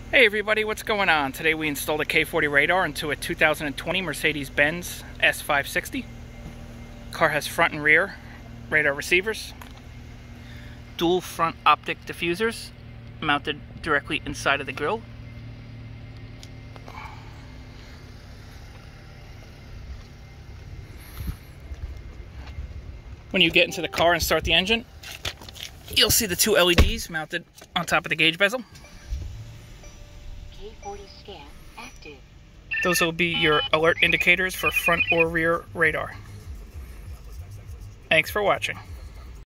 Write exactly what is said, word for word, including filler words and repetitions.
Hey everybody, what's going on? Today we installed a K forty radar into a two thousand twenty Mercedes-Benz S five sixty. Car has front and rear radar receivers, dual front optic diffusers mounted directly inside of the grille. When you get into the car and start the engine, you'll see the two L E Ds mounted on top of the gauge bezel. K forty scan active. Those will be your alert indicators for front or rear radar. Thanks for watching.